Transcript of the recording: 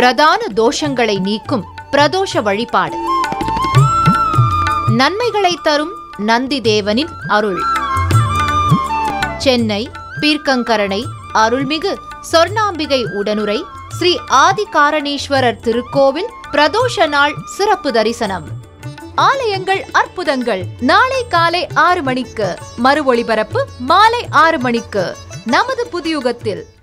பிரதான தோஷங்களை நீக்கும் பிரதோஷ வழிபாடு. நன்மைகளை தரும் நந்தி தேவனின் அருள். சென்னை பீர்க்கங்கரணை அருள்மிகு சொர்ணாம்பிகை உடனுரை ஸ்ரீ ஆதிகாரணேஸ்வரர் திருக்கோவில் பிரதோஷ நாள் சிறப்பு தரிசனம். ஆலயங்கள் அற்புதங்கள். நாளை காலை 6 மணிக்கு, மறு ஒளிபரப்பு மாலை 6 மணிக்கு நமது புதியுகத்தில்.